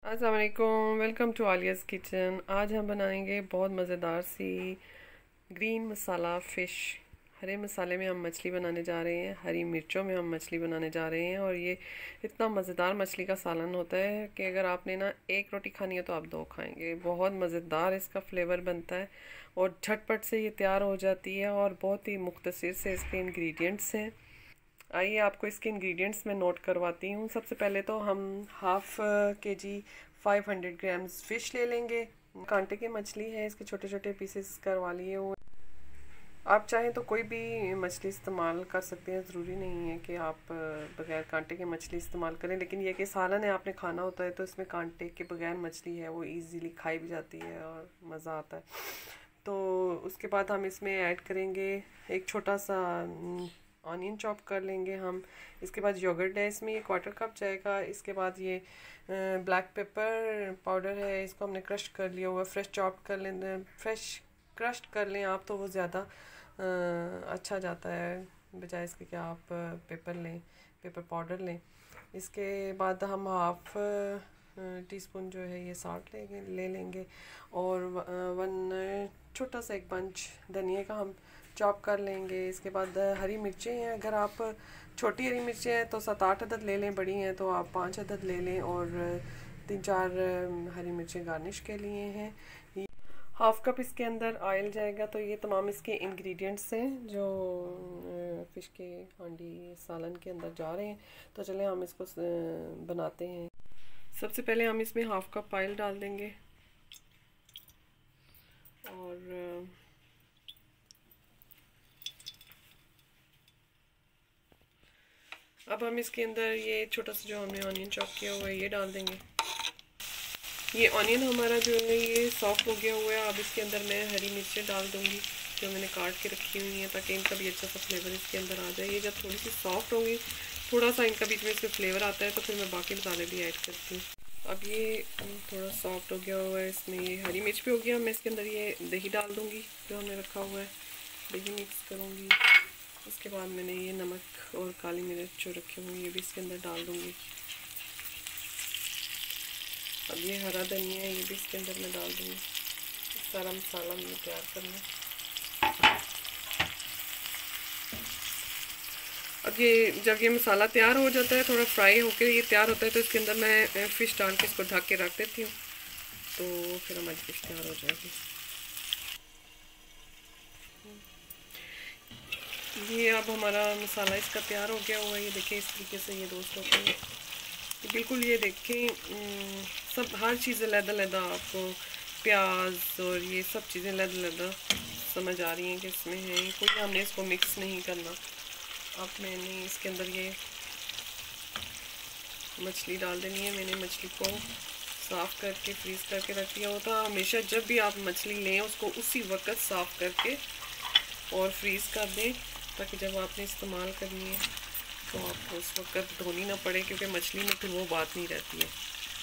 अस्सलाम वालेकुम, welcome to आलियाज़ kitchen. आज हम बनाएंगे बहुत मज़ेदार सी ग्रीन मसाला फ़िश। हरे मसाले में हम मछली बनाने जा रहे हैं, हरी मिर्चों में हम मछली बनाने जा रहे हैं। और ये इतना मज़ेदार मछली का सालन होता है कि अगर आपने ना एक रोटी खानी है तो आप दो खाएंगे। बहुत मज़ेदार इसका फ्लेवर बनता है और झटपट से ये तैयार हो जाती है और बहुत ही मुख्तसर से इसके इंग्रेडिएंट्स हैं। आइए आपको इसके इंग्रेडिएंट्स में नोट करवाती हूँ। सबसे पहले तो हम हाफ़ के जी 500 ग्राम्स फ़िश ले लेंगे। कांटे की मछली है, इसके छोटे छोटे पीसेस करवा लिए हुए। आप चाहें तो कोई भी मछली इस्तेमाल कर सकते हैं, ज़रूरी नहीं है कि आप बगैर कांटे की मछली इस्तेमाल करें। लेकिन ये कि सालन है, आपने खाना होता है तो इसमें कांटे के बगैर मछली है वो इजीली खाई भी जाती है और मज़ा आता है। तो उसके बाद हम इसमें ऐड करेंगे एक छोटा सा ऑनियन चॉप कर लेंगे हम। इसके बाद योगर्ट है, इसमें 1/4 कप जाएगा। इसके बाद ये ब्लैक पेपर पाउडर है, इसको हमने क्रश कर लिया हुआ। फ्रेश चॉप कर लें, फ्रेश क्रश कर लें आप तो वो ज़्यादा अच्छा जाता है, बजाय इसके कि आप पेपर पाउडर लें। इसके बाद हम हाफ टीस्पून जो है ये साल्ट ले लेंगे और वन छोटा सा एक पंच धनिया का हम चॉप कर लेंगे। इसके बाद हरी मिर्चें हैं, अगर आप छोटी हरी मिर्चें हैं तो 7-8 अदद ले लें, बड़ी हैं तो आप 5 अदद ले लें। और 3-4 हरी मिर्चें गार्निश के लिए हैं। हाफ कप इसके अंदर ऑयल जाएगा। तो ये तमाम इसके इंग्रेडिएंट्स हैं जो फ़िश के हांडी सालन के अंदर जा रहे हैं। तो चलें हम इसको बनाते हैं। सबसे पहले हम इसमें हाफ कप ऑयल डाल देंगे और अब हम इसके अंदर ये छोटा सा जो हमने ऑनियन चॉप किया हुआ है ये डाल देंगे। ये ऑनियन हमारा जो है ये सॉफ्ट हो गया हुआ है। अब इसके अंदर मैं हरी मिर्चें डाल दूँगी जो मैंने काट के रखी हुई हैं, ताकि इनका भी अच्छा सा फ्लेवर इसके अंदर आ जाए। ये जब थोड़ी सी सॉफ्ट होंगी, थोड़ा सा इनका बीच में इसमें फ्लेवर आता है, तो फिर मैं बाकी मसाले भी ऐड करती हूँ। अब ये थोड़ा सॉफ्ट हो गया हुआ है, इसमें ये हरी मिर्च भी हो गया। मैं इसके अंदर ये दही डाल दूँगी जो हमने रखा हुआ है, दही मिक्स करूँगी। उसके बाद मैंने ये नमक और काली मिर्च जो रखे हुए ये भी इसके अंदर डाल दूँगी। अब ये हरा धनिया है, ये भी इसके अंदर मैं डाल दूँगी। सारा मसाला मैंने तैयार करना। अब ये जब ये मसाला तैयार हो जाता है, थोड़ा फ्राई होकर ये तैयार होता है, तो इसके अंदर मैं फ़िश डाल के इसको ढक के रख देती हूँ। तो फिर हमारी फ़िश तैयार हो जाएगी। ये अब हमारा मसाला इसका तैयार हो गया हुआ है। ये देखिए इस तरीके से ये दोस्तों को बिल्कुल ये देखें सब हर चीज़ अलग-अलग आपको प्याज और ये सब चीज़ें अलग-अलग समझ आ रही हैं कि इसमें है। कोई हमने इसको मिक्स नहीं करना। अब मैंने इसके अंदर ये मछली डाल देनी है। मैंने मछली को साफ़ करके फ्रीज़ करके रख दिया होता। हमेशा जब भी आप मछली लें उसको उसी वक्त साफ़ करके और फ्रीज़ कर दें, ताकि जब आपने इस्तेमाल करनी है तो आपको उस वक्त धोनी ना पड़े, क्योंकि मछली में फिर वो बात नहीं रहती है।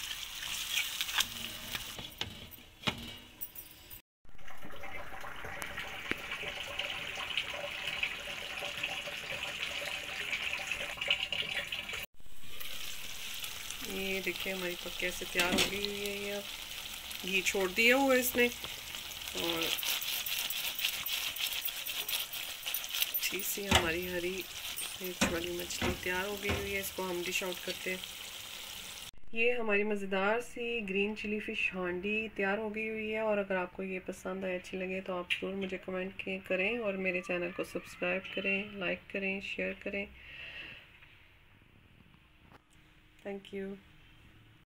ये देखिए हमारी पक कैसे तैयार हो गई हुई है। ये घी छोड़ दिया हुआ है इसने और अच्छी सी हमारी हरी मिर्च वाली मछली तैयार हो गई हुई है। इसको हम डिश आउट करते हैं। ये हमारी मज़ेदार सी ग्रीन चिली फ़िश हांडी तैयार हो गई हुई है। और अगर आपको ये पसंद आए, अच्छी लगे, तो आप ज़रूर मुझे कमेंट करें और मेरे चैनल को सब्सक्राइब करें, लाइक करें, शेयर करें। Thank you.